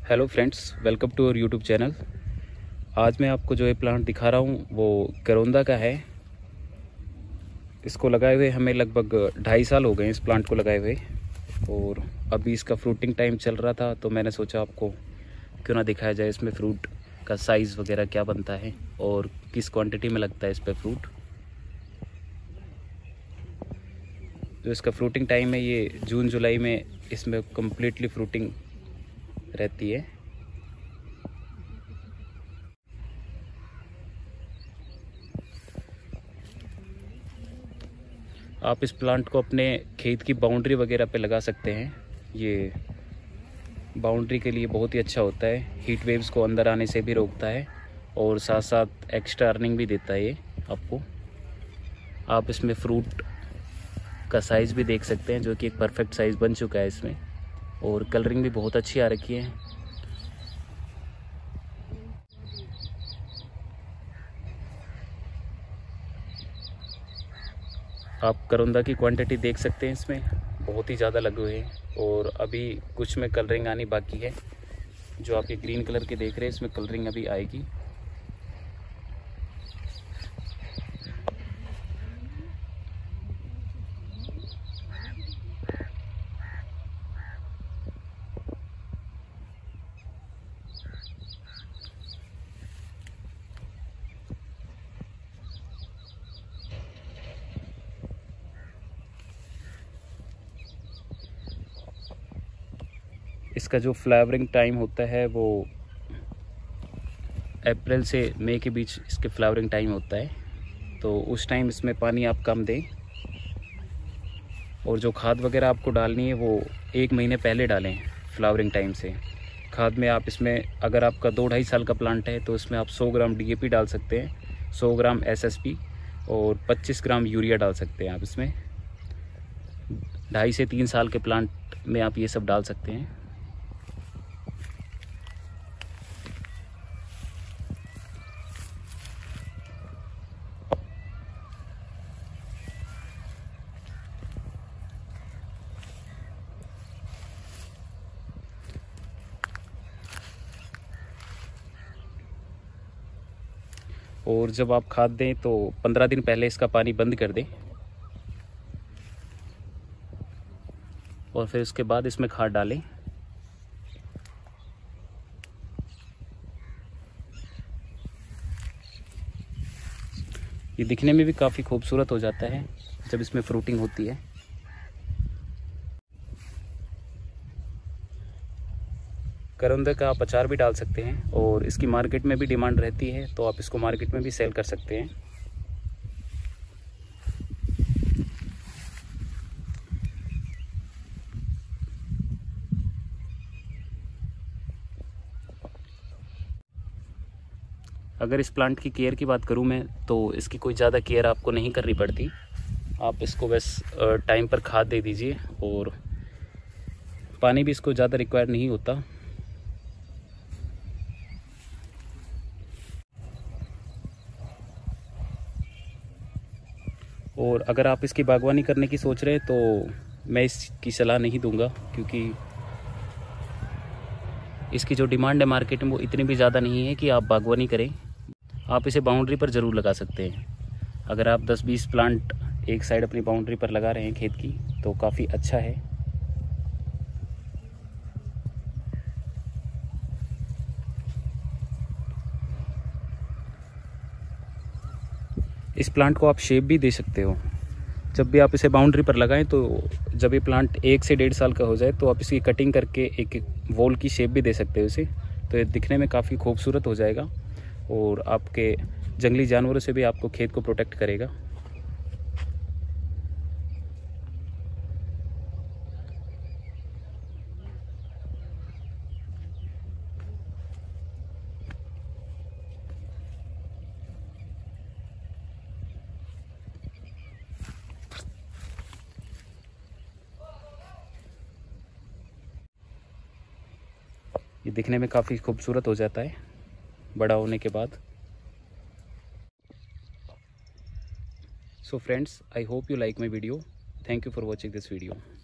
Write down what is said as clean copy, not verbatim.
Hello friends, welcome to our YouTube channel. आज मैं आपको जो ये प्लांट दिखा रहा हूँ वो करोंदा का है। इसको लगाए हुए हमें लगभग 2.5 साल हो गए इस प्लांट को लगाए हुए, और अभी इसका फ्रूटिंग टाइम चल रहा था तो मैंने सोचा आपको क्यों ना दिखाया जाए इसमें फ्रूट का साइज़ वगैरह क्या बनता है और किस क्वांटिटी में लगता है इस पर फ्रूट। जो इसका फ्रूटिंग टाइम है ये जून जुलाई में इसमें कम्प्लीटली फ्रूटिंग रहती है। आप इस प्लांट को अपने खेत की बाउंड्री वगैरह पे लगा सकते हैं। ये बाउंड्री के लिए बहुत ही अच्छा होता है, हीट वेव्स को अंदर आने से भी रोकता है और साथ साथ एक्स्ट्रा अर्निंग भी देता है ये आपको। आप इसमें फ्रूट का साइज़ भी देख सकते हैं जो कि एक परफेक्ट साइज़ बन चुका है इसमें, और कलरिंग भी बहुत अच्छी आ रखी है। आप करोंदा की क्वांटिटी देख सकते हैं, इसमें बहुत ही ज़्यादा लगे हुए हैं और अभी कुछ में कलरिंग आनी बाकी है। जो आप ये ग्रीन कलर के देख रहे हैं इसमें कलरिंग अभी आएगी। इसका जो फ्लावरिंग टाइम होता है वो अप्रैल से मई के बीच इसके फ्लावरिंग टाइम होता है, तो उस टाइम इसमें पानी आप कम दें। और जो खाद वगैरह आपको डालनी है वो 1 महीने पहले डालें फ्लावरिंग टाइम से। खाद में आप इसमें अगर आपका 2-2.5 साल का प्लांट है तो इसमें आप 100 ग्राम DAP डाल सकते हैं, 100 ग्राम SSP और 25 ग्राम यूरिया डाल सकते हैं आप इसमें। 2.5 से 3 साल के प्लांट में आप ये सब डाल सकते हैं। और जब आप खाद दें तो 15 दिन पहले इसका पानी बंद कर दें और फिर उसके बाद इसमें खाद डालें। ये दिखने में भी काफ़ी खूबसूरत हो जाता है जब इसमें फ्रूटिंग होती है। करोंदा का आप अचार भी डाल सकते हैं और इसकी मार्केट में भी डिमांड रहती है, तो आप इसको मार्केट में भी सेल कर सकते हैं। अगर इस प्लांट की केयर की बात करूं मैं तो इसकी कोई ज़्यादा केयर आपको नहीं करनी पड़ती। आप इसको बस टाइम पर खाद दे दीजिए और पानी भी इसको ज़्यादा रिक्वायर नहीं होता। और अगर आप इसकी बागवानी करने की सोच रहे हैं तो मैं इसकी सलाह नहीं दूंगा, क्योंकि इसकी जो डिमांड है मार्केट में वो इतनी भी ज़्यादा नहीं है कि आप बागवानी करें। आप इसे बाउंड्री पर ज़रूर लगा सकते हैं। अगर आप 10-20 प्लांट एक साइड अपनी बाउंड्री पर लगा रहे हैं खेत की तो काफ़ी अच्छा है। इस प्लांट को आप शेप भी दे सकते हो। जब भी आप इसे बाउंड्री पर लगाएं तो जब ये प्लांट 1 से 1.5 साल का हो जाए तो आप इसकी कटिंग करके एक वॉल की शेप भी दे सकते हो इसे, तो ये दिखने में काफ़ी खूबसूरत हो जाएगा और आपके जंगली जानवरों से भी आपको खेत को प्रोटेक्ट करेगा। ये दिखने में काफ़ी खूबसूरत हो जाता है बड़ा होने के बाद। So friends, I hope you like my video. Thank you for watching this video.